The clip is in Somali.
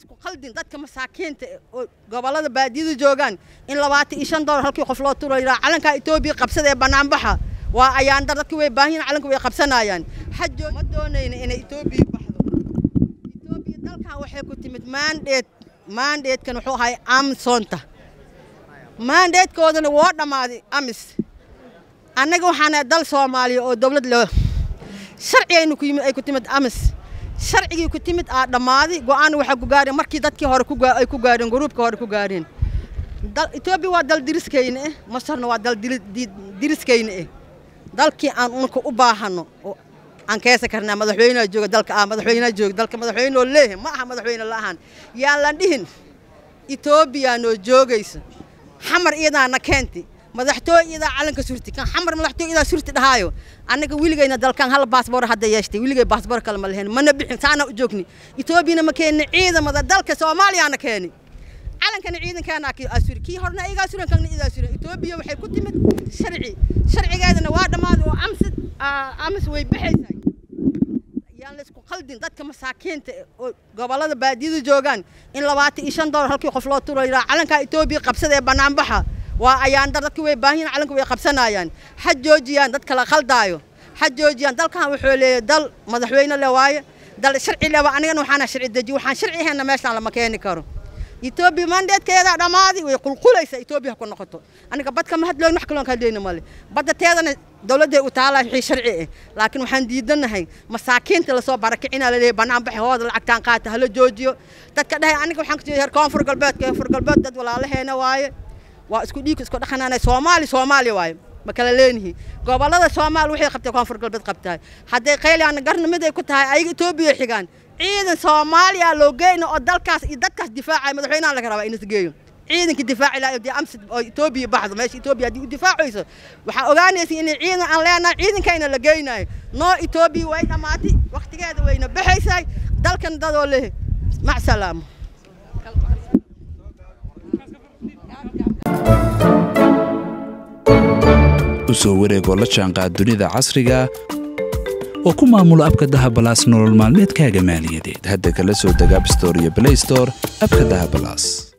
isku khaldin dadka masaakiinta oo gobolada baadiyada joogan in $25 halkii qof loo turo ilaa calanka Itoobiya qabsadee banaanbaxa waa ayaan dadku way baahin calanka way qabsanayaan xajo ma doonayna in Itoobiya baxdo Itoobiya dalka waxay ku timid mandate kan wuxuu ahay amsonta mandate koodana waa dhamaaday amis annaga waxaan dal Soomaaliya oo dawlad leh sharciyaynu ku timid amis sharcigii ku timid dhamaaday go'aan waxa ku gaareen markii dadkii hore ay ku gaareen groupka hore ku gaareen Itoobiya waa dal diriskayna Masarna waa dal diriskayna dalkii aan unka u baahano oo aan keesa karnaa madaxweynaha jooga dalka madaxweynaha jooga dalka madaxweynaha leeyahay ma aha madaxweyne la'aan yaa la dhihin Itoobiya noo joogaysa xamar iyadaana keenti madaxtooyada calanka surti kan xamar madaxtooyada surti dhahaayo anaga wiligayna dalkan hal baasboor hadda yeeshtay wiligay baasboor kale ma lahayn mana bixin taana u joogni Itoobiyana ma keenin ciidamada dalka Soomaaliyaana keeni calankan ciidankaana asuri horna iga suran kan ida suran Itoobiya waxay ku timid sharcigeedana waa dhamaaday oo amis way bixaysay yaan la isku khaldin dadka masaakiinta oo gobolada baadiyada joogan in $25 halkii qof loo turo ilaa calanka Itoobiya qabsadee banaanbaxa waa ayaan dadku way baahin calanka way qabsanayaan xajoojiyaan dadka la khaldaayo xajoojiyaan dalkan wuxuu leeyahay dal madaxweyne la waaye dal sharci leh aniga waxaan sharci deji waxaan sharciyeena meeshaan lama keeni karo Itoobiya mandatekeeda dhamaaday way qulqulaysa Itoobiya ku noqoto aniga badka ma hadloon wax kale ka deeyna male badda teedana dawladda u taalaa wixii sharci laakiin waxaan diidanahay masaakiinta la soo barakicina leeyahay banaanbax hooda lacagtaan qaata hala joojiyo dadka dhahay aniga waxaan ka jeeyaa koonfur galbeed dad walaalaheena waaye waa isku dhiig isku dhaqanaanay Soomaali waaye ma kala leenahay gobolada Soomaali waxay qabtay koonfur galbeed qabtay haday qeyliyaan garnimada ay ku tahay ay Itoobiya xigaan ciidan Soomaaliya loo geeyno oo dalkaas iyo dadkaas difaacay madaxweynaha laga rabaa in is geeyo ciidanka difaaci la amsi oo Itoobiya baxdo meesha Itoobiya hadii u difaacayso waxa ogaanaysa in ciidan aan leenahay ciidankayna la geeynayo noo Itoobiya way dhamaatay waqtigeeda wayna baxaysay dalkan dadoo leh ma salaamo soo wareego la jaanqaad dunida casriga oo ku maamula abka Dahabalaas nolol maalmeedkaaga maaliyadeed hadda kala soo deg App Store iyo Play Store abka Dahabalaas